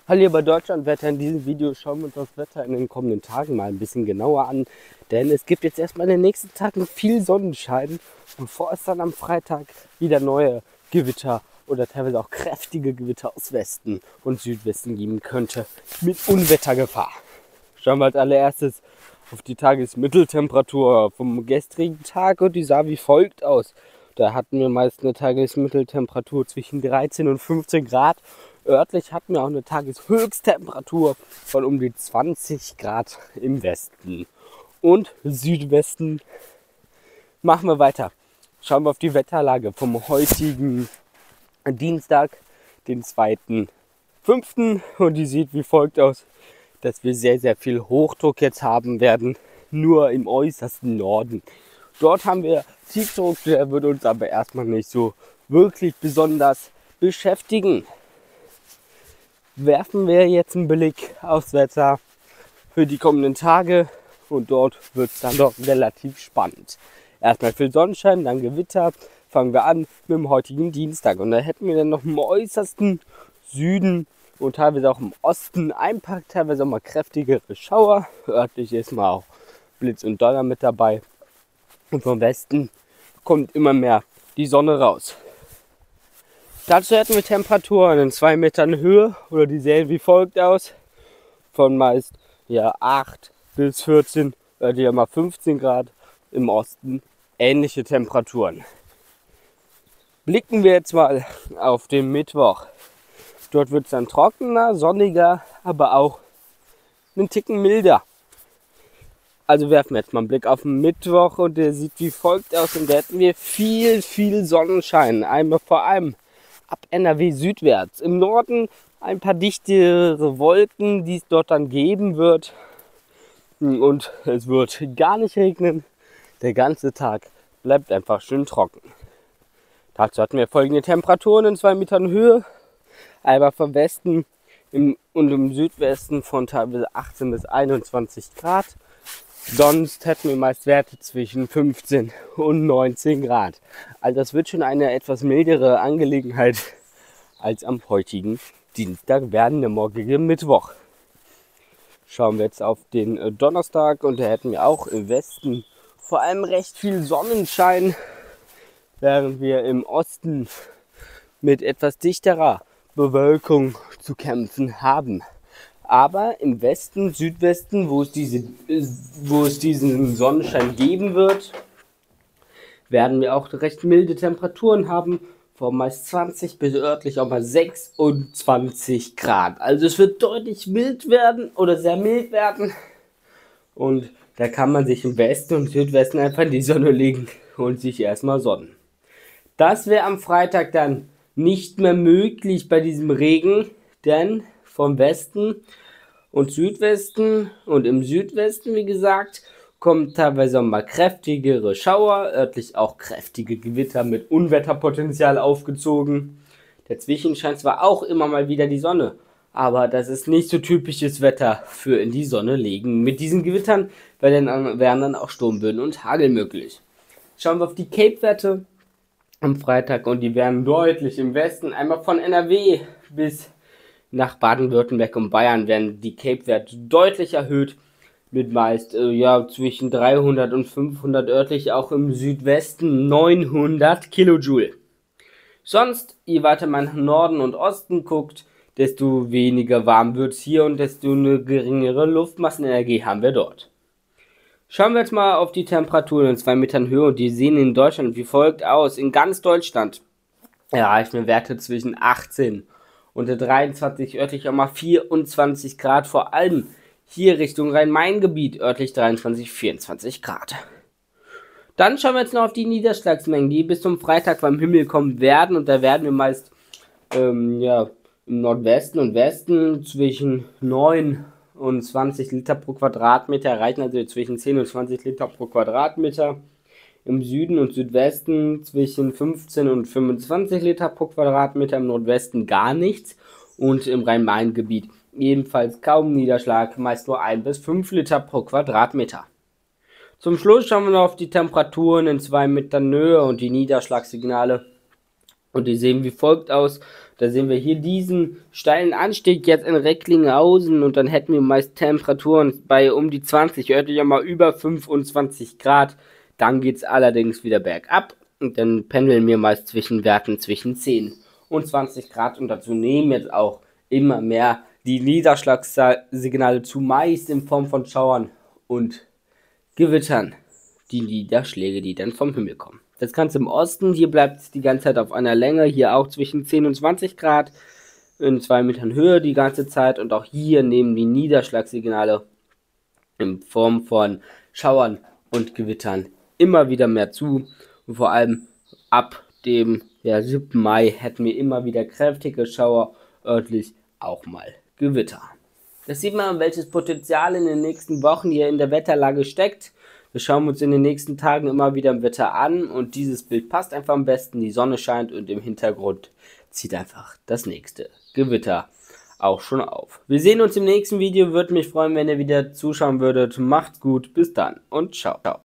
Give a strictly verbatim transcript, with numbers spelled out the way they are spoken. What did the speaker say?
Hallo bei Deutschlandwetter. In diesem Video schauen wir uns das Wetter in den kommenden Tagen mal ein bisschen genauer an. Denn es gibt jetzt erstmal in den nächsten Tagen viel Sonnenschein, bevor es dann am Freitag wieder neue Gewitter oder teilweise auch kräftige Gewitter aus Westen und Südwesten geben könnte mit Unwettergefahr. Schauen wir als allererstes auf die Tagesmitteltemperatur vom gestrigen Tag und die sah wie folgt aus. Da hatten wir meist eine Tagesmitteltemperatur zwischen dreizehn und fünfzehn Grad. Örtlich hatten wir auch eine Tageshöchsttemperatur von um die zwanzig Grad im Westen und Südwesten. Machen wir weiter. Schauen wir auf die Wetterlage vom heutigen Dienstag, den zweiten fünften Und die sieht wie folgt aus, dass wir sehr, sehr viel Hochdruck jetzt haben werden, nur im äußersten Norden. Dort haben wir Tiefdruck, der wird uns aber erstmal nicht so wirklich besonders beschäftigen. Werfen wir jetzt einen Blick aufs Wetter für die kommenden Tage und dort wird es dann doch relativ spannend. Erstmal viel Sonnenschein, dann Gewitter. Fangen wir an mit dem heutigen Dienstag und da hätten wir dann noch im äußersten Süden und teilweise auch im Osten ein paar teilweise auch mal kräftigere Schauer. Örtlich ist mal auch Blitz und Donner mit dabei und vom Westen kommt immer mehr die Sonne raus. Dazu hätten wir Temperaturen in zwei Metern Höhe oder die sehen wie folgt aus. Von meist ja, acht bis vierzehn oder ja mal fünfzehn Grad, im Osten ähnliche Temperaturen. Blicken wir jetzt mal auf den Mittwoch. Dort wird es dann trockener, sonniger, aber auch einen Ticken milder. Also werfen wir jetzt mal einen Blick auf den Mittwoch und der sieht wie folgt aus und da hätten wir viel, viel Sonnenschein. Einmal vor allem ab N R W südwärts. Im Norden ein paar dichtere Wolken, die es dort dann geben wird. Und es wird gar nicht regnen. Der ganze Tag bleibt einfach schön trocken. Dazu hatten wir folgende Temperaturen in zwei Metern Höhe. Einmal vom Westen im, und im Südwesten von teilweise achtzehn bis einundzwanzig Grad. Sonst hätten wir meist Werte zwischen fünfzehn und neunzehn Grad. Also das wird schon eine etwas mildere Angelegenheit als am heutigen Dienstag werden, der morgige Mittwoch. Schauen wir jetzt auf den Donnerstag und da hätten wir auch im Westen vor allem recht viel Sonnenschein, während wir im Osten mit etwas dichterer Bewölkung zu kämpfen haben. Aber im Westen, Südwesten, wo es, diese, wo es diesen Sonnenschein geben wird, werden wir auch recht milde Temperaturen haben, von meist zwanzig bis örtlich auch mal sechsundzwanzig Grad. Also es wird deutlich mild werden oder sehr mild werden. Und da kann man sich im Westen und Südwesten einfach in die Sonne legen und sich erstmal sonnen. Das wäre am Freitag dann nicht mehr möglich bei diesem Regen, denn vom Westen und Südwesten und im Südwesten, wie gesagt, kommen teilweise auch mal kräftigere Schauer, örtlich auch kräftige Gewitter mit Unwetterpotenzial aufgezogen. Dazwischen scheint zwar auch immer mal wieder die Sonne, aber das ist nicht so typisches Wetter für in die Sonne legen. Mit diesen Gewittern wären dann, wären dann auch Sturmböen und Hagel möglich. Schauen wir auf die Cape-Werte am Freitag und die werden deutlich im Westen, einmal von N R W bis nach Baden-Württemberg und Bayern werden die Cape-Werte deutlich erhöht, mit meist äh, ja, zwischen dreihundert und fünfhundert, örtlich auch im Südwesten neunhundert Kilojoule. Sonst, je weiter man nach Norden und Osten guckt, desto weniger warm wird es hier und desto eine geringere Luftmassenenergie haben wir dort. Schauen wir jetzt mal auf die Temperaturen in zwei Metern Höhe und die sehen in Deutschland wie folgt aus. In ganz Deutschland erreichen wir Werte zwischen achtzehn und dreiundzwanzig, örtlich auch mal vierundzwanzig Grad, vor allem hier Richtung Rhein-Main-Gebiet, örtlich dreiundzwanzig, vierundzwanzig Grad. Dann schauen wir jetzt noch auf die Niederschlagsmengen, die bis zum Freitag vom Himmel kommen werden und da werden wir meist ähm, ja, im Nordwesten und Westen zwischen neun und zwanzig Liter pro Quadratmeter erreichen, also zwischen zehn und zwanzig Liter pro Quadratmeter. Im Süden und Südwesten zwischen fünfzehn und fünfundzwanzig Liter pro Quadratmeter, im Nordwesten gar nichts und im Rhein-Main-Gebiet ebenfalls kaum Niederschlag, meist nur ein bis fünf Liter pro Quadratmeter. Zum Schluss schauen wir noch auf die Temperaturen in zwei Metern Höhe und die Niederschlagssignale und die sehen wie folgt aus. Da sehen wir hier diesen steilen Anstieg jetzt in Recklinghausen und dann hätten wir meist Temperaturen bei um die zwanzig, örtlich auch mal über fünfundzwanzig Grad. Dann geht es allerdings wieder bergab und dann pendeln wir meist zwischen Werten zwischen zehn und zwanzig Grad und dazu nehmen jetzt auch immer mehr die Niederschlagssignale zu, meist in Form von Schauern und Gewittern, die Niederschläge, die dann vom Himmel kommen. Das Ganze im Osten, hier bleibt es die ganze Zeit auf einer Länge, hier auch zwischen zehn und zwanzig Grad, in zwei Metern Höhe die ganze Zeit und auch hier nehmen die Niederschlagssignale in Form von Schauern und Gewittern immer wieder mehr zu und vor allem ab dem ja, siebten Mai hätten wir immer wieder kräftige Schauer, örtlich auch mal Gewitter. Das sieht man, welches Potenzial in den nächsten Wochen hier in der Wetterlage steckt. Wir schauen uns in den nächsten Tagen immer wieder im Wetter an und dieses Bild passt einfach am besten. Die Sonne scheint und im Hintergrund zieht einfach das nächste Gewitter auch schon auf. Wir sehen uns im nächsten Video. Würde mich freuen, wenn ihr wieder zuschauen würdet. Macht's gut, bis dann und ciao. ciao.